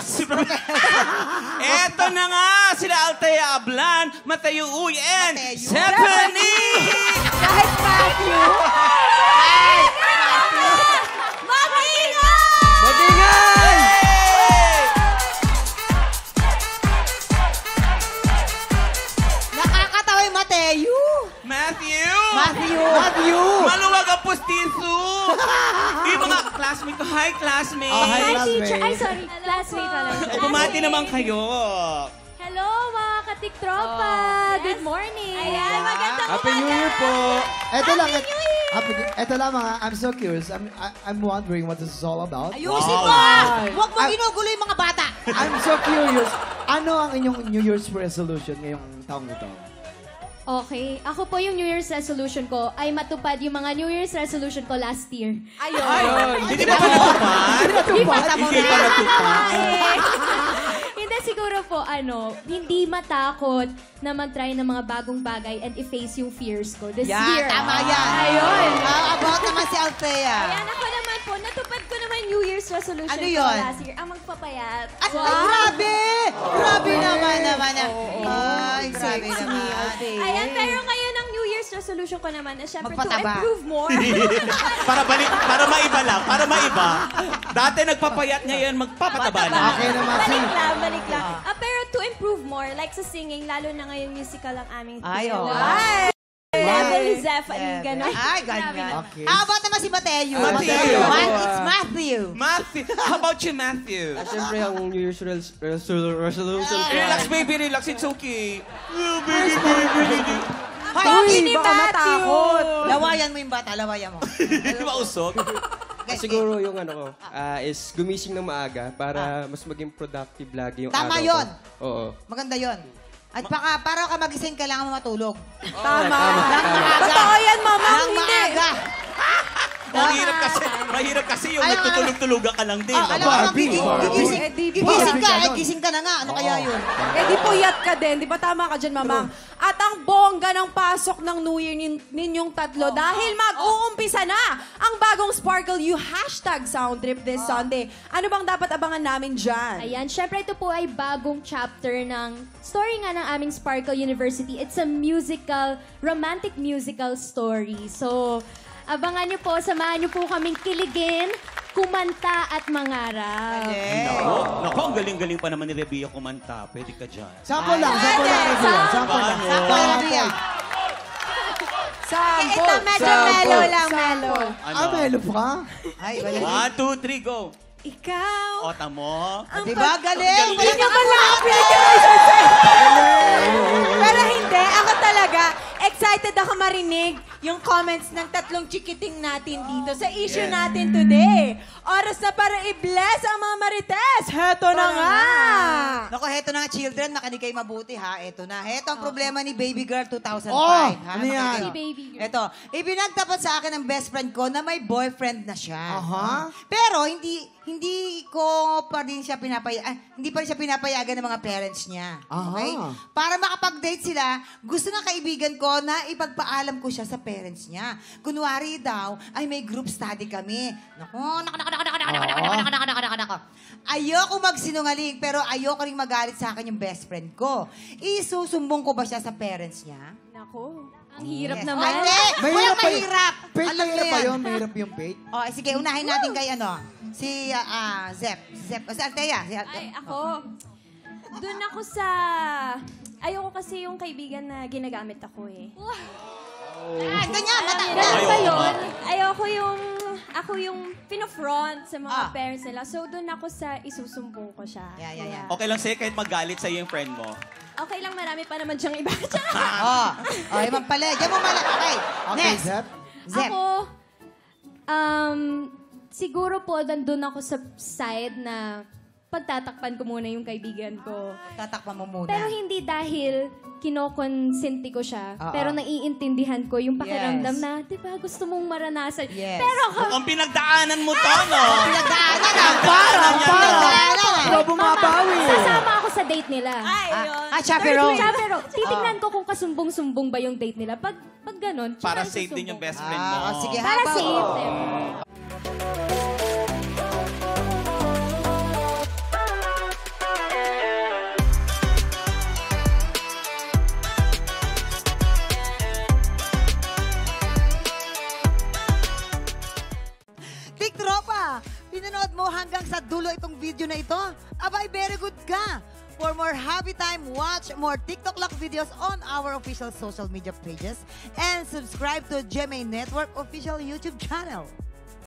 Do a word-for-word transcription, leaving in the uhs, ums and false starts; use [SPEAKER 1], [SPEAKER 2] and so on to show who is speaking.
[SPEAKER 1] Eto na nga, sila Althea Ablan, Mateo Uy, and Stephanie!
[SPEAKER 2] Kahit Matthew!
[SPEAKER 3] Mag-ingay!
[SPEAKER 2] Mag-ingay!
[SPEAKER 3] Nakakatawa yung Mateo.
[SPEAKER 1] Matthew!
[SPEAKER 3] Matthew!
[SPEAKER 2] Matthew!
[SPEAKER 1] Maluwag ang pustiso! Yung mga classmate ko, hi classmate!
[SPEAKER 2] Oh, hi,
[SPEAKER 4] Hi,
[SPEAKER 2] classmate.
[SPEAKER 4] teacher. Ay, sorry. Classmate pala.
[SPEAKER 1] Bumati naman kayo.
[SPEAKER 4] Hello, mga katiktropa. Good morning.
[SPEAKER 3] Ayan, magandang
[SPEAKER 2] Happy New Year po!
[SPEAKER 5] Eto lang, et, happy, eto lang mga, I'm so curious. I'm, I, I'm wondering what this is all about.
[SPEAKER 3] Ayusin mo! Huwag mo ginugulo yung mga bata.
[SPEAKER 5] I'm so curious. Ano ang inyong New Year's resolution ngayong taong ito?
[SPEAKER 4] Okay. Ako po yung New Year's resolution ko ay matupad yung mga New Year's resolution ko last year.
[SPEAKER 3] Ayun.
[SPEAKER 1] Hindi na ba natupad?
[SPEAKER 4] Hindi pa
[SPEAKER 1] Hindi pa natupad.
[SPEAKER 4] Hindi, siguro po, ano, hindi matakot na mag-try ng mga bagong bagay and i-face yung fears ko this
[SPEAKER 3] Yan,
[SPEAKER 4] year.
[SPEAKER 3] tama yan.
[SPEAKER 4] Ayun.
[SPEAKER 3] How about naman si Althea?
[SPEAKER 6] Ayan, ako naman po, natupad ko naman New Year's resolution
[SPEAKER 3] Ano
[SPEAKER 6] ko
[SPEAKER 3] yun?
[SPEAKER 6] last year. Ang magpapayat.
[SPEAKER 3] At, ay, grabe! Grabe naman naman. Ay, grabe naman.
[SPEAKER 6] Ayan, pero ngayon ang New Year's resolution ko naman is syempre to
[SPEAKER 3] Magpataba.
[SPEAKER 6] improve more.
[SPEAKER 1] para balik, para maiba lang, para maiba. Dati nagpapayat, ngayon magpapataba na.
[SPEAKER 5] Okay naman si...
[SPEAKER 6] balik lang, balik lang. Ah, pero to improve more, like sa singing, lalo na ngayon musical ang aming
[SPEAKER 3] Ay,
[SPEAKER 6] theme.
[SPEAKER 3] oo.
[SPEAKER 6] Ay! Level Zeph,
[SPEAKER 3] Level.
[SPEAKER 6] gano'n.
[SPEAKER 3] Ay, ganyan.
[SPEAKER 5] Okay.
[SPEAKER 3] How about naman si Mateo?
[SPEAKER 1] Mateo.
[SPEAKER 3] Man, it's Matthew.
[SPEAKER 1] Matthew, how about you, Matthew?
[SPEAKER 2] Ah, Siyempre, ang New Year's res- resol- resolution ko.
[SPEAKER 1] Relax, baby, relax. It's okay. Oh, baby, baby, baby.
[SPEAKER 3] Hoy, ni
[SPEAKER 2] baka
[SPEAKER 3] Matthew.
[SPEAKER 2] matakot.
[SPEAKER 3] Lawayan mo yung bata, lawayan mo.
[SPEAKER 1] Di ba usok?
[SPEAKER 3] Okay,
[SPEAKER 2] Siguro yung ano ko, ah, is gumising ng maaga para mas maging productive lagi yung
[SPEAKER 3] Tama
[SPEAKER 2] araw
[SPEAKER 3] yun.
[SPEAKER 2] ko. Oo.
[SPEAKER 3] Maganda yon. At baka, para ka magising, kailangan mo matulog.
[SPEAKER 2] Tama. Tama.
[SPEAKER 3] Nang maaga.
[SPEAKER 6] Totoo yan, mama.
[SPEAKER 3] Nang maaga.
[SPEAKER 1] Mahirap kasi, mahirap kasi yung
[SPEAKER 3] Alam,
[SPEAKER 1] nagtutulog-tulugan ka lang din.
[SPEAKER 3] Ah, alam mo,
[SPEAKER 5] Barbie,
[SPEAKER 3] gigi-
[SPEAKER 5] Barbie.
[SPEAKER 3] gigising,
[SPEAKER 2] Eh, di-
[SPEAKER 3] gigising ka,
[SPEAKER 5] Barbie
[SPEAKER 3] eh,
[SPEAKER 5] ka
[SPEAKER 3] gising ka na nga. Ano kaya yun?
[SPEAKER 7] Eh di puyat ka din, di ba tama ka dyan, Mamang? At ang bongga ng pasok ng New Year nin- ninyong tatlo dahil mag-uumpisa na ang bagong Sparkle You hashtag sound trip this Sunday. Ano bang dapat abangan namin dyan?
[SPEAKER 4] Ayan, syempre ito po ay bagong chapter ng story nga ng aming Sparkle University. It's a musical, romantic musical story. So, abangan niyo po, samahan niyo po kaming kiligin, kumanta at mangarap.
[SPEAKER 1] Nako, nako, ang galing-galing pa naman ni Rebia kumanta. Pwede ka dyan.
[SPEAKER 5] Sample lang, sample lang. Rebia. Sample lang.
[SPEAKER 3] Sample lang niya.
[SPEAKER 7] Sample!
[SPEAKER 3] Ito, medyo
[SPEAKER 7] Sample!
[SPEAKER 3] mellow lang,
[SPEAKER 7] Sample.
[SPEAKER 3] mellow.
[SPEAKER 1] Ano?
[SPEAKER 5] Ah, melo pa?
[SPEAKER 3] Ay, wala.
[SPEAKER 1] One, two, three, go.
[SPEAKER 6] Ikaw.
[SPEAKER 1] O, tamo.
[SPEAKER 3] Di ba? Galing.
[SPEAKER 6] Hindi ka pala Pero hindi, ako talaga, excited ako marinig yung comments ng tatlong chikiting natin dito sa issue natin today. Oras na para i-bless ang mga marites. Heto na nga.
[SPEAKER 3] Naku, heto na nga, children. Nakinig kayo mabuti, ha? Heto na. Heto ang problema ni Baby Girl two thousand five.
[SPEAKER 5] Oh,
[SPEAKER 3] ha?
[SPEAKER 5] ano yan?
[SPEAKER 3] Nakinig kayo.
[SPEAKER 4] Si Baby Girl.
[SPEAKER 3] Ito, ibinagtapat sa akin ng best friend ko na may boyfriend na siya.
[SPEAKER 5] Aha.
[SPEAKER 3] Pero hindi hindi ko pa rin siya pinapay ah, hindi pa rin siya pinapayagan ng mga parents niya. Okay?
[SPEAKER 5] Aha.
[SPEAKER 3] Para makapag-date sila, gusto ng kaibigan ko na ipagpaalam ko siya sa parents niya. Kunwari daw, ay may group study kami. Naku, naku, naku, naku, naku, naku, naku, naku, naku, naku, naku, naku, naku. Ayoko magsinungaling, pero ayoko rin magalit sa akin yung best friend ko. Isusumbong ko ba siya sa parents niya?
[SPEAKER 6] Nako.
[SPEAKER 4] Ang hirap
[SPEAKER 3] Yes.
[SPEAKER 4] naman.
[SPEAKER 3] Ay, hindi!
[SPEAKER 5] Mahirap
[SPEAKER 3] Walang
[SPEAKER 5] pa yun.
[SPEAKER 3] mahirap!
[SPEAKER 5] Pate,
[SPEAKER 3] Alam mo
[SPEAKER 5] mahirap pa
[SPEAKER 3] yan.
[SPEAKER 5] yun. Mahirap yung pate.
[SPEAKER 3] Oh, sige, unahin natin kay ano, si ah, ah, Zep. Zep, si Althea. Si Althea.
[SPEAKER 6] Ay, ako. Doon ako sa... Ayoko kasi yung kaibigan na ginagamit ako eh.
[SPEAKER 3] Ah, ganyan, mata.
[SPEAKER 6] Ganun ba
[SPEAKER 1] Ayoko
[SPEAKER 6] yun? Ayoko yung... Ako yung pinofront sa mga
[SPEAKER 3] Ah.
[SPEAKER 6] parents nila. So, doon ako sa isusumbong ko siya.
[SPEAKER 3] Yeah, yeah, yeah.
[SPEAKER 6] Kaya,
[SPEAKER 1] Okay lang sa'yo kahit magalit sa'yo yung friend mo.
[SPEAKER 6] okay lang, marami pa naman siyang iba.
[SPEAKER 3] Oh, oh, ibang pala. Diyan mo mala. Okay,
[SPEAKER 5] Okay,
[SPEAKER 3] next.
[SPEAKER 5] Zep.
[SPEAKER 3] Zep.
[SPEAKER 4] Ako, um, siguro po, nandun ako sa side na pagtatakpan ko muna yung kaibigan ko.
[SPEAKER 3] Tatakpan mo muna.
[SPEAKER 4] Pero hindi dahil kinokonsenti ko siya.
[SPEAKER 3] Oo.
[SPEAKER 4] Pero naiintindihan ko yung pakiramdam
[SPEAKER 3] Yes.
[SPEAKER 4] na, di ba, gusto mong maranasan.
[SPEAKER 3] Yes.
[SPEAKER 4] Pero ako,
[SPEAKER 1] Mukhang pinagdaanan mo to, no?
[SPEAKER 3] Pinagdaanan ah.
[SPEAKER 1] Para,
[SPEAKER 3] Pinagdaanan ah.
[SPEAKER 5] Ikaw bumabawi.
[SPEAKER 4] sasama ako sa date nila.
[SPEAKER 6] Ay, yun.
[SPEAKER 3] Ah, chaperone.
[SPEAKER 4] Pero titignan ko kung kasumbong-sumbong ba yung date nila. Pag, pag ganun, tsaka
[SPEAKER 1] Para safe din yung
[SPEAKER 4] isusumbong
[SPEAKER 1] best
[SPEAKER 4] ko.
[SPEAKER 1] friend mo.
[SPEAKER 3] Ah, oh, sige,
[SPEAKER 4] Para
[SPEAKER 3] habang-
[SPEAKER 4] safe.
[SPEAKER 3] oh.
[SPEAKER 4] eh.
[SPEAKER 3] Big Tropa, pinanood mo hanggang sa dulo itong video na ito? Abay, very good ka! For more happy time, watch more TikTok Lock videos on our official social media pages and subscribe to G M A Network official YouTube channel.